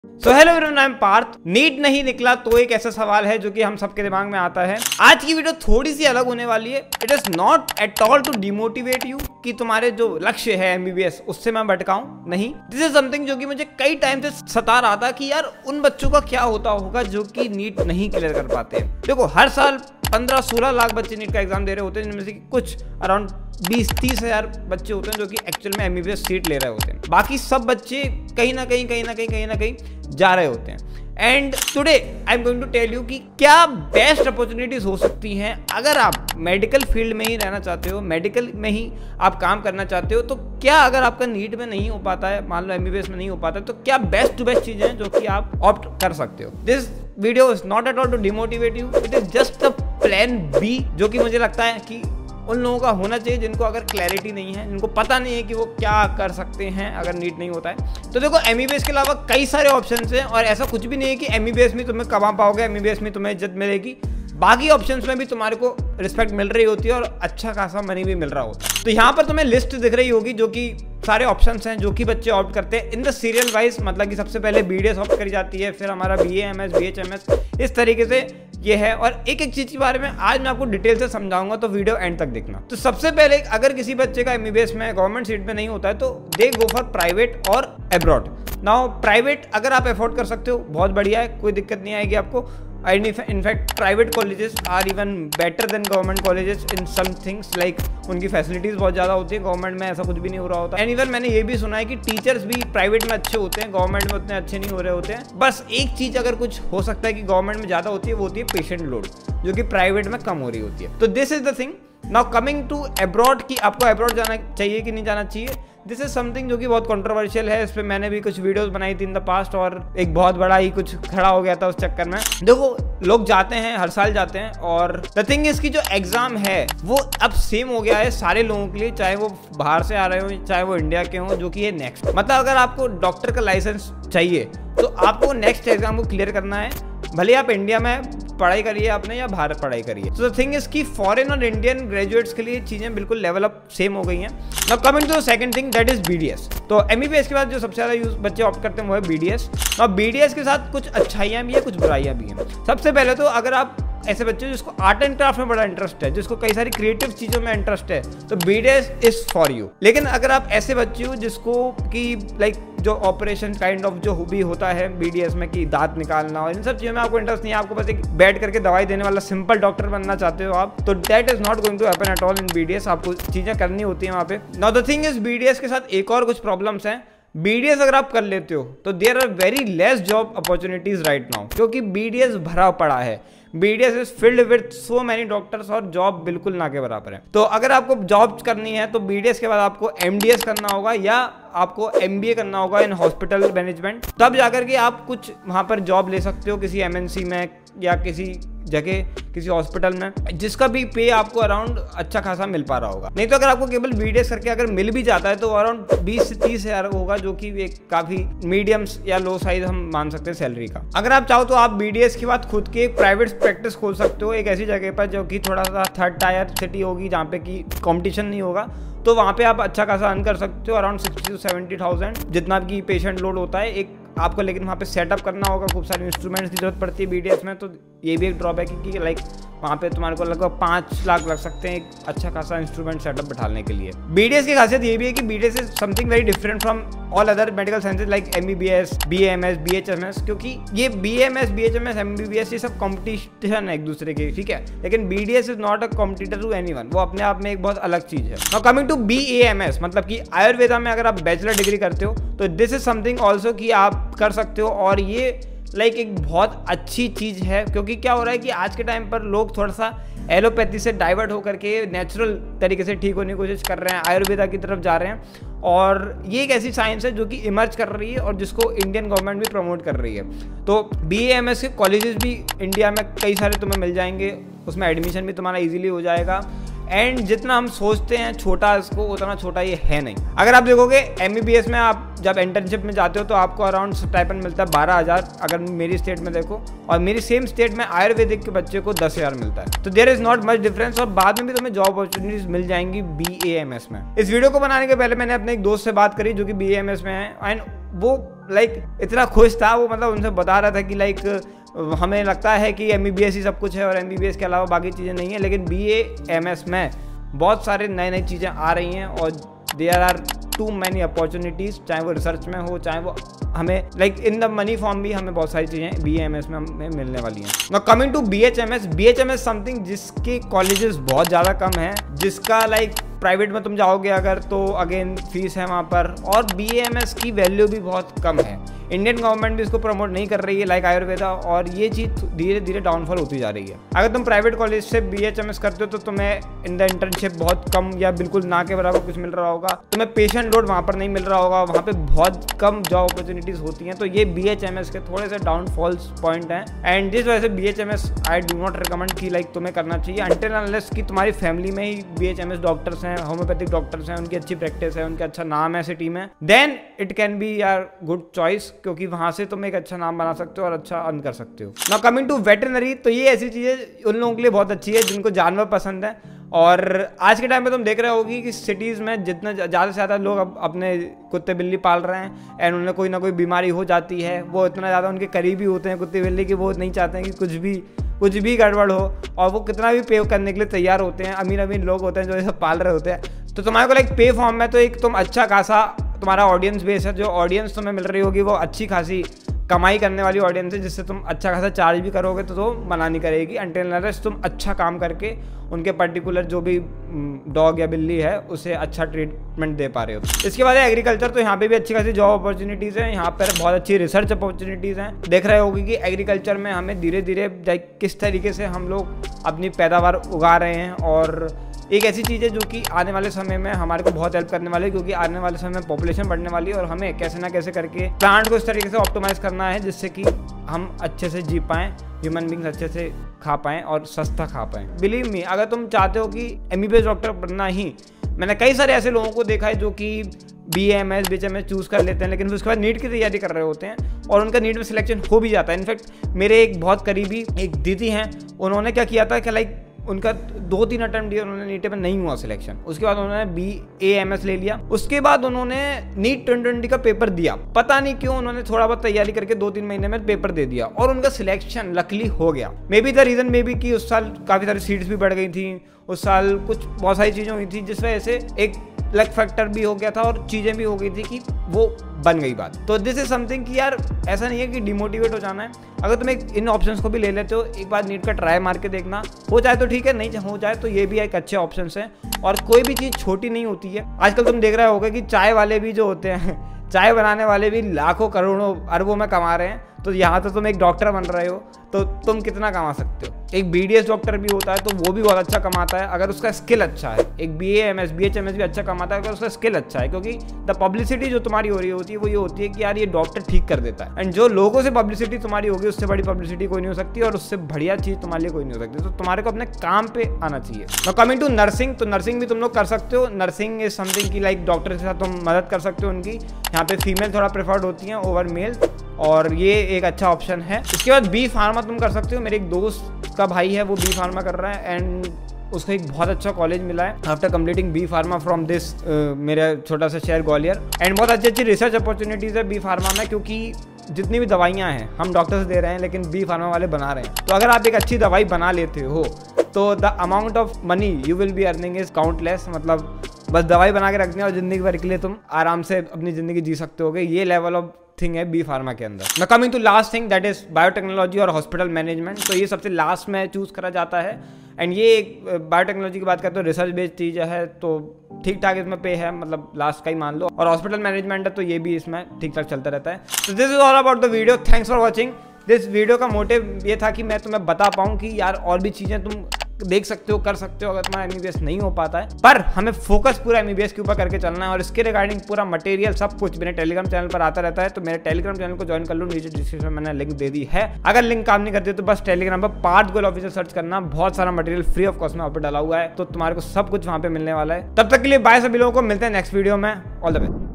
So hello everyone, I am Parth. NEET नहीं निकला तो एक ऐसा सवाल है जो कि हम सबके दिमाग में आता है। आज की वीडियो थोड़ी सी अलग होने वाली है। It is not at all to demotivate you कि तुम्हारे जो लक्ष्य है एमबीबीएस उससे मैं भटकाऊं, नहीं। दिस इज समथिंग जो कि मुझे कई टाइम से सता रहा था कि यार उन बच्चों का क्या होता होगा जो कि नीट नहीं क्लियर कर पाते हैं। देखो, हर साल 15-16 लाख बच्चे नीट का एग्जाम दे रहे होते हैं, जिनमें से कुछ अराउंड 20-30 हजार बच्चे होते हैं जो कि एक्चुअल में एमबीबीएस सीट ले रहे होते हैं। बाकी सब बच्चे कहीं ना कहीं जा रहे होते हैं। And today I am going to tell you कि क्या बेस्ट अपॉर्चुनिटीज हो सकती हैं अगर आप मेडिकल फील्ड में ही रहना चाहते हो, मेडिकल में ही आप काम करना चाहते हो। तो क्या अगर आपका नीट में नहीं हो पाता है, मान लो एमबीबीएस में नहीं हो पाता है, तो क्या बेस्ट टू बेस्ट चीजें हैं जो कि आप ऑप्ट कर सकते हो। This video is not at all to demotivate you, it is just a plan B जो कि मुझे लगता है कि उन लोगों का होना चाहिए जिनको अगर क्लैरिटी नहीं है, जिनको पता नहीं है कि वो क्या कर सकते हैं अगर नीट नहीं होता है। तो देखो, एमबीबीएस के अलावा कई सारे ऑप्शंस हैं और ऐसा कुछ भी नहीं है कि एमबीबीएस में तुम्हें कमा पाओगे, एमबीबीएस में तुम्हें इज्जत मिलेगी। बाकी ऑप्शंस में भी तुम्हारे को रिस्पेक्ट मिल रही होती है और अच्छा खासा मनी भी मिल रहा होता है। तो यहाँ पर तुम्हें लिस्ट दिख रही होगी जो कि सारे ऑप्शंस हैं जो कि बच्चे ऑप्ट करते हैं इन द सीरियल वाइज। मतलब कि सबसे पहले बीडीएस ऑप्ट करी जाती है, फिर हमारा बीएएमएस, बीएचएमएस, इस तरीके से ये है। और एक एक चीज के बारे में आज मैं आपको डिटेल से समझाऊंगा, तो वीडियो एंड तक देखना। तो सबसे पहले, अगर किसी बच्चे का एमबीबीएस में गवर्नमेंट सीट में नहीं होता है तो दे गो फॉर प्राइवेट और एब्रॉड। नाउ प्राइवेट अगर आप अफोर्ड कर सकते हो बहुत बढ़िया है, कोई दिक्कत नहीं आएगी आपको। And in fact, private colleges are even better than government colleges in some things, like उनकी फैसिलिटीज बहुत ज़्यादा होती है। गवर्नमेंट में ऐसा कुछ भी नहीं हो रहा होता। एंड इवन मैंने ये भी सुना है कि टीचर्स भी प्राइवेट में अच्छे होते हैं, गवर्नमेंट में उतने अच्छे नहीं हो रहे होते हैं। बस एक चीज़ अगर कुछ हो सकता है कि गवर्नमेंट में ज़्यादा होती है, वो होती है पेशेंट लोड, जो कि प्राइवेट में कम हो रही होती है। तो this is the thing. Now coming to abroad, कि आपको अब्रॉड जाना चाहिए कि नहीं जाना चाहिए, दिस इज समथिंग जो कि बहुत कंट्रोवर्शियल है। इस पर मैंने भी कुछ वीडियोस बनाई थी इन द पास्ट और एक बहुत बड़ा ही कुछ खड़ा हो गया था उस चक्कर में। देखो, लोग जाते हैं, हर साल जाते हैं, और द थिंग इज कि जो एग्जाम है वो अब सेम हो गया है सारे लोगों के लिए, चाहे वो बाहर से आ रहे हो चाहे वो इंडिया के हो, जो कि है नेक्स्ट। मतलब अगर आपको डॉक्टर का लाइसेंस चाहिए तो आपको नेक्स्ट एग्जाम को क्लियर करना है, भले आप इंडिया में पढ़ाई करिए आपने या बाहर पढ़ाई करिए। तो द थिंग इज कि फॉरेन और इंडियन ग्रेजुएट्स के लिए चीजें बिल्कुल लेवल अप सेम हो गई हैं। Now coming to the second thing, that is BDS. तो एमबीबीएस के बाद जो सबसे ज्यादा यूज बच्चे ऑप्ट करते हैं वो है बीडीएस। और बीडीएस के साथ कुछ अच्छाइयां भी है, कुछ बुराइयां भी हैं। सबसे पहले तो अगर आप ऐसे बच्चे जिसको आर्ट एंड क्राफ्ट में बड़ा इंटरेस्ट है, जिसको कई सारी क्रिएटिव चीजों में इंटरेस्ट है, तो बीडीएस इज फॉर यू। लेकिन अगर आप ऐसे बच्चे हो जिसको कि लाइक जो ऑपरेशन काइंड ऑफ जो भी होता है बीडीएस में कि दांत निकालना और इन सब चीजों में आपको इंटरेस्ट नहीं है, आपको बस एक बैठ करके दवाई देने वाला सिंपल डॉक्टर बनना चाहते हो आप, तो that is not going to happen at all in BDS. आपको चीजें करनी होती है वहाँ पे। Now the thing is, BDS के साथ एक और कुछ प्रॉब्लम्स हैं। बीडीएस अगर आप कर लेते हो तो there are very less job opportunities right now, क्योंकि बीडीएस भरा पड़ा है। BDS is filled with so many doctors और जॉब बिल्कुल ना के बराबर है। तो अगर आपको जॉब करनी है तो बीडीएस के बाद आपको एमडीएस करना होगा या आपको एमबीए करना होगा इन हॉस्पिटल मैनेजमेंट, तब जाकर के आप कुछ वहां पर जॉब ले सकते हो किसी एमएनसी में या किसी जगह, किसी हॉस्पिटल में, जिसका भी पे आपको अराउंड अच्छा खासा मिल पा रहा होगा। नहीं तो अगर आपको केवल बीडीएस करके अगर मिल भी जाता है तो अराउंड 20 से 30 हजार होगा, जो कि एक काफी मीडियम या लो साइज हम मान सकते हैं सैलरी का। अगर आप चाहो तो आप बीडीएस के बाद खुद की एक प्राइवेट प्रैक्टिस खोल सकते हो एक ऐसी जगह पर जो कि थोड़ा सा थर्ड टायर सिटी होगी, जहाँ पे की कॉम्पिटिशन नहीं होगा। तो वहाँ पे आप अच्छा खासा अर्न कर सकते हो, अराउंड 60 to 70,000 जितना आपकी पेशेंट लोड होता है एक आपको। लेकिन वहाँ पे सेटअप करना होगा, खूब सारे इंस्ट्रूमेंट्स की जरूरत पड़ती है बीडीएस में। तो ये भी एक ड्रॉबैक है कि लाइक वहाँ पे तुम्हारे को लगभग 5 लाख लग सकते हैं एक अच्छा खासा इंस्ट्रूमेंट सेटअप बैठाने के लिए। बीडीएस की खासियत ये भी है कि BDS is something very different from all other medical sciences like MBBS, BMS, BHMS, क्योंकि ये बीएमएस, बीएचएमएस, एमबीबीएस ये सब कॉम्पिटिशन है एक दूसरे के, ठीक है। लेकिन BDS is not a competitor to anyone, वो अपने आप में एक बहुत अलग चीज है। नाउ कमिंग टू बीएएमएस, मतलब कि आयुर्वेदा में अगर आप बैचलर डिग्री करते हो तो दिस इज समथिंग ऑल्सो कि आप कर सकते हो। और ये लाइक एक बहुत अच्छी चीज है, क्योंकि क्या हो रहा है कि आज के टाइम पर लोग थोड़ा सा एलोपैथी से डाइवर्ट होकर के नेचुरल तरीके से ठीक होने की कोशिश कर रहे हैं, आयुर्वेदा की तरफ जा रहे हैं। और ये एक ऐसी साइंस है जो कि इमर्ज कर रही है और जिसको इंडियन गवर्नमेंट भी प्रमोट कर रही है। तो बीएएमएस के कॉलेजेस भी इंडिया में कई सारे तुम्हें मिल जाएंगे, उसमें एडमिशन भी तुम्हारा इजीली हो जाएगा। एंड जितना हम सोचते हैं छोटा इसको, उतना छोटा ये है नहीं। अगर आप देखोगे एमबीबीएस में आप जब इंटर्नशिप में जाते हो तो आपको अराउंड स्टाइपेंड मिलता है 12,000 अगर मेरी स्टेट में देखो, और मेरी सेम स्टेट में आयुर्वेदिक के बच्चे को 10,000 मिलता है। तो there is not much difference, और बाद में भी तुम्हें जॉब अपॉर्चुनिटीज मिल जाएंगी बीएएमएस में। इस वीडियो को बनाने के पहले मैंने अपने एक दोस्त से बात करी जो कि बीएएमएस में है, एंड वो लाइक इतना खुश था वो, मतलब उनसे बता रहा था कि लाइक हमें लगता है कि MBBS ही सब कुछ है और MBBS के अलावा बाकी चीज़ें नहीं है, लेकिन BAMS में बहुत सारे नई चीज़ें आ रही हैं और there are too many opportunities, चाहे वो रिसर्च में हो, चाहे वो हमें like in the money form भी हमें बहुत सारी चीज़ें BAMS में हमें मिलने वाली हैं। Now coming to BHMS something जिसके कॉलेजेस बहुत ज़्यादा कम हैं, जिसका लाइक प्राइवेट में तुम जाओगे अगर तो अगेन फीस है वहाँ पर, और BAMS की वैल्यू भी बहुत कम है। इंडियन गवर्नमेंट भी इसको प्रमोट नहीं कर रही है लाइक आयुर्वेदा, और ये चीज़ धीरे धीरे डाउनफॉल होती जा रही है। अगर तुम प्राइवेट कॉलेज से BHMS करते हो तो तुम्हें इन द इंटर्नशिप बहुत कम या बिल्कुल ना के बराबर कुछ मिल रहा होगा, तुम्हें पेशेंट लोड वहाँ पर नहीं मिल रहा होगा, वहाँ पे बहुत कम जॉब अपॉर्चुनिटीज़ होती हैं। तो ये BHMS के थोड़े से डाउनफॉल्स पॉइंट हैं, एंड जिस वजह से BHMS I do not recommend कि लाइक तुम्हें करना चाहिए अनटिल अनलेस कि तुम्हारी फैमिली में ही BHMS डॉक्टर्स हैं, होम्योपैथिक डॉक्टर्स हैं, उनकी अच्छी प्रैक्टिस है, उनका अच्छा नाम है सिटी में, देन इट कैन बी यार गुड चॉइस, क्योंकि वहाँ से तुम एक अच्छा नाम बना सकते हो और अच्छा अर्न कर सकते हो। नाउ कमिंग टू वेटरनरी, तो ये ऐसी चीज़ें उन लोगों के लिए बहुत अच्छी है जिनको जानवर पसंद है। और आज के टाइम पे तुम देख रहे होगी कि सिटीज़ में जितना ज़्यादा से ज़्यादा लोग अब अपने कुत्ते बिल्ली पाल रहे हैं एंड उन्हें कोई ना कोई बीमारी हो जाती है, वो इतना ज़्यादा उनके करीबी होते हैं कुत्ते बिल्ली कि वो नहीं चाहते हैं कि कुछ भी गड़बड़ हो, और वो कितना भी पे करने के लिए तैयार होते हैं। अमीर लोग होते हैं जो ये सब पाल रहे होते हैं। तो तुम्हारे को लाइक पे फॉर्म में तो एक तुम अच्छा खासा तुम्हारा ऑडियंस बेस है, जो ऑडियंस तुम्हें मिल रही होगी वो अच्छी खासी कमाई करने वाली ऑडियंस है, जिससे तुम अच्छा खासा चार्ज भी करोगे तो मना नहीं करेगी अनटिल अनलेस तुम अच्छा काम करके उनके पर्टिकुलर जो भी डॉग या बिल्ली है उसे अच्छा ट्रीटमेंट दे पा रहे हो। इसके बाद एग्रीकल्चर, तो यहाँ पे भी अच्छी खासी जॉब अपॉर्चुनिटीज़ हैं, यहाँ पर बहुत अच्छी रिसर्च अपॉर्चुनिटीज़ हैं। देख रहे होगी कि एग्रीकल्चर में हमें धीरे धीरे किस तरीके से हम लोग अपनी पैदावार उगा रहे हैं, और एक ऐसी चीज़ है जो कि आने वाले समय में हमारे को बहुत हेल्प करने वाली है, क्योंकि आने वाले समय में पॉपुलेशन बढ़ने वाली है और हमें कैसे ना कैसे करके प्लांट को इस तरीके से ऑप्टिमाइज करना है जिससे कि हम अच्छे से जी पाएँ, ह्यूमन बींग्स अच्छे से खा पाएँ और सस्ता खा पाएँ। बिलीव मी, अगर तुम चाहते हो कि MBBS डॉक्टर बनना ही, मैंने कई सारे ऐसे लोगों को देखा है जो कि BAMS BHMS चूज़ कर लेते हैं, लेकिन फिर उसके बाद नीट की तैयारी कर रहे होते हैं और उनका नीट में सिलेक्शन हो भी जाता है। इनफैक्ट मेरे एक बहुत करीबी एक दीदी हैं, उन्होंने क्या किया था कि लाइक उनका 2-3 अटेम्प्ट दिए, उन्होंने नीट में नहीं हुआ सिलेक्शन, उसके बाद उन्होंने BAMS ले लिया, उसके बाद उन्होंने नीट 2020 का पेपर दिया। पता नहीं क्यों उन्होंने थोड़ा बहुत तैयारी करके 2-3 महीने में पेपर दे दिया और उनका सिलेक्शन लकली हो गया। May be the reason may be कि उस साल काफ़ी सारी सीट्स भी बढ़ गई थी, उस साल कुछ बहुत सारी चीज़ें हुई थी जिस वजह से एक लक फैक्टर भी हो गया था और चीज़ें भी हो गई थी कि वो बन गई बात। तो दिस इज समथिंग कि यार ऐसा नहीं है कि डिमोटिवेट हो जाना है। अगर तुम एक इन ऑप्शंस को भी ले लेते हो, एक बार नीट का ट्राई मार के देखना, हो जाए तो ठीक है, नहीं हो जाए तो ये भी एक अच्छे ऑप्शन है। और कोई भी चीज़ छोटी नहीं होती है। आजकल तुम देख रहे होगे कि चाय वाले भी जो होते हैं, चाय बनाने वाले भी लाखों करोड़ों अरबों में कमा रहे हैं। तो यहाँ तो तुम एक डॉक्टर बन रहे हो तो तुम कितना कमा सकते हो। एक BDS डॉक्टर भी होता है तो वो भी बहुत अच्छा कमाता है अगर उसका स्किल अच्छा है। एक BAMS BHMS भी अच्छा कमाता है अगर उसका स्किल अच्छा है, क्योंकि द पब्लिसिटी जो तुम्हारी हो रही होती है वो ये होती है कि यार ये डॉक्टर ठीक कर देता है। एंड जो लोगों से पब्लिसिटी तुम्हारी होगी उससे बड़ी पब्लिसिटी कोई नहीं हो सकती और उससे बढ़िया चीज़ तुम्हारे लिए कोई नहीं हो सकती। तो तुम्हारे को अपने काम पे आना चाहिए। नाउ कमिंग टू नर्सिंग, तो नर्सिंग भी तुम लोग कर सकते हो। नर्सिंग इज समथिंग की लाइक डॉक्टर के साथ तुम मदद कर सकते हो उनकी। यहाँ पे फीमेल थोड़ा प्रेफर्ड होती हैं ओवर मेल, और ये एक अच्छा ऑप्शन है। इसके बाद B फार्मा तुम कर सकते हो। मेरे एक दोस्त का भाई है वो B फार्मा कर रहा है एंड उसको एक बहुत अच्छा कॉलेज मिला है after completing B pharma from this मेरा छोटा सा शहर ग्वालियर। एंड बहुत अच्छी अच्छी रिसर्च अपॉर्चुनिटीज़ है B फार्मा में, क्योंकि जितनी भी दवाइयाँ हैं हम डॉक्टर्स दे रहे हैं लेकिन B फार्मा वाले बना रहे हैं। तो अगर आप एक अच्छी दवाई बना लेते हो तो the amount of money you will be earning is countless. मतलब बस दवाई बना के रखनी है और ज़िंदगी भर के लिए तुम आराम से अपनी ज़िंदगी जी सकते होगे। ये लेवल ऑफ थिंग है B फार्मा के अंदर। Now coming to last thing that is biotechnology और हॉस्पिटल मैनेजमेंट। तो ये सबसे लास्ट में चूज़ करा जाता है। एंड ये बायोटेक्नोलॉजी की बात करते हो रिसर्च बेस्ड चीज़ है तो ठीक ठाक इसमें पे है, मतलब लास्ट का ही मान लो। और हॉस्पिटल मैनेजमेंट है तो ये भी इसमें ठीक ठाक चलता रहता है। तो this is all about the video. Thanks for watching this video. का मोटिव ये था कि मैं तुम्हें बता पाऊँ कि यार और भी चीज़ें तुम देख सकते हो, कर सकते हो अगर तुम्हारा MBBS नहीं हो पाता है, पर हमें फोकस पूरा MBBS के ऊपर करके चलना है। और इसके रिगार्डिंग पूरा मटेरियल सब कुछ मेरे टेलीग्राम चैनल पर आता रहता है। तो मेरे टेलीग्राम चैनल को ज्वाइन कर लो, नीचे डिस्क्रिप्शन में मैंने लिंक दे दी है। अगर लिंक काम नहीं करती तो बस टेलीग्राम पर पार्थ गोयल ऑफिशियल सर्च करना, बहुत सारा मटेरियल फ्री ऑफ कॉस्ट में वहाँ पर डाला हुआ है, तो तुम्हारे को सब कुछ वहाँ पे मिलने वाला है। तब तक के लिए बाय सभी लोगों को, मिलते हैं नेक्स्ट वीडियो में। All the best.